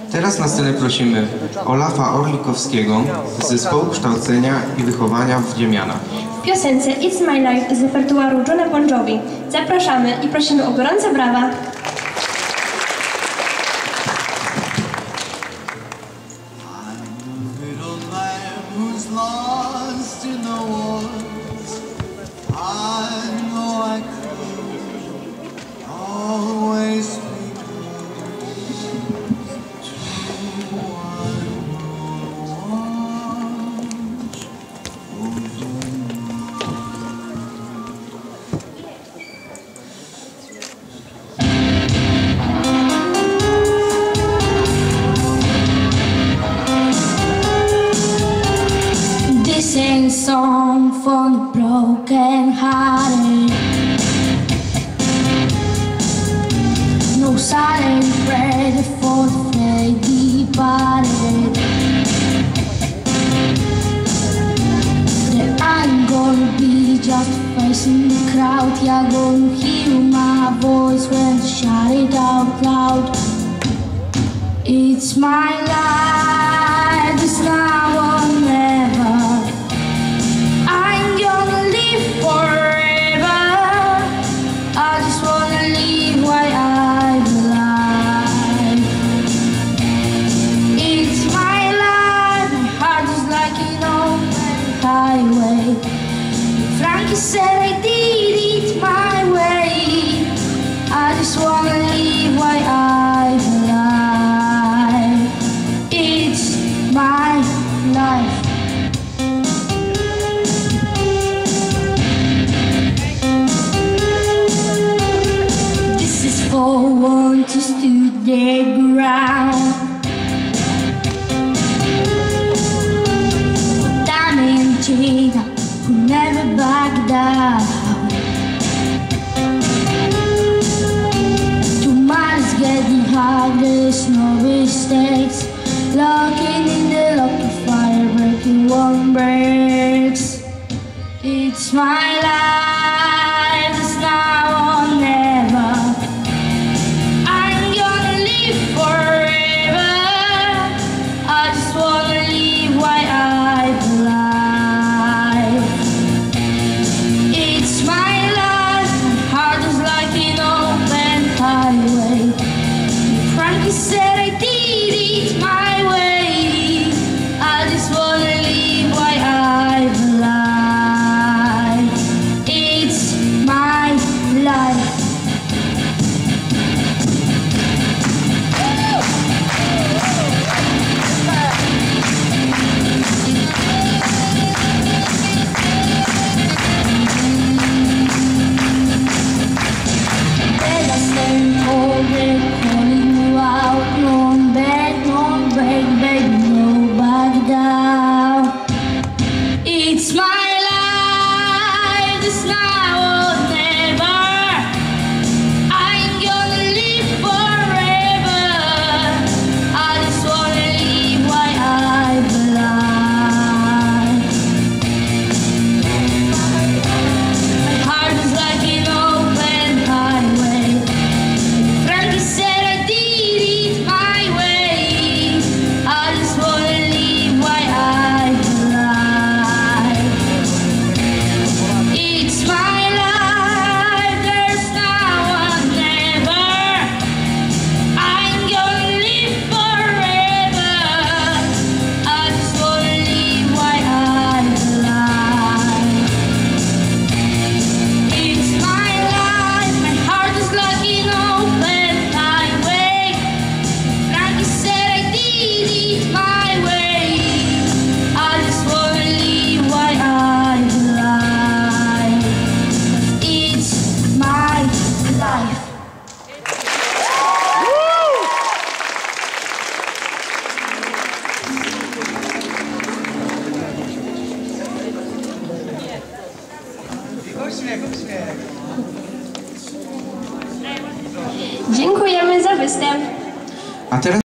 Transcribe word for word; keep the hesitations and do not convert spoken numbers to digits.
Teraz na scenę prosimy Olafa Orlikowskiego z Zespołu Kształcenia i Wychowania w Dziemianach. W piosence It's My Life z repertuaru Johna Bon Jovi. Zapraszamy i prosimy o gorące brawa. Sing a song for the broken hearted. No silent prayer for the faith departed. That I'm gonna be just facing the crowd. You're gonna hear my voice when I shout it out loud. It's my life, it's now or never. Frankie said I did it my way. I just wanna live while I'm alive. It's my life. This is for one to stood their ground. Diamond Jada who never back down. Tomorrow's getting hard, there's no mistakes. Locking in the lucky fire, breaking one breaks. It's my life, it's now or never. I'm gonna live forever. I just wanna live while I'm alive. Frankie said I did it my way. I just wanna live while I'm alive. It's my life. It's my life, it's now or never. I'm gonna live forever. I just wanna live while I'm alive. My heart is like an open highway. Frankie said I did it my way. I just wanna live while I'm alive. It's my life, there's now or never. I'm gonna live forever. I just wanna live while I'm alive. It's my life, my heart is like an open highway. Frankie said I did it my way. I just wanna live while I'm alive. It's my life. Dziękujemy za występ. A teraz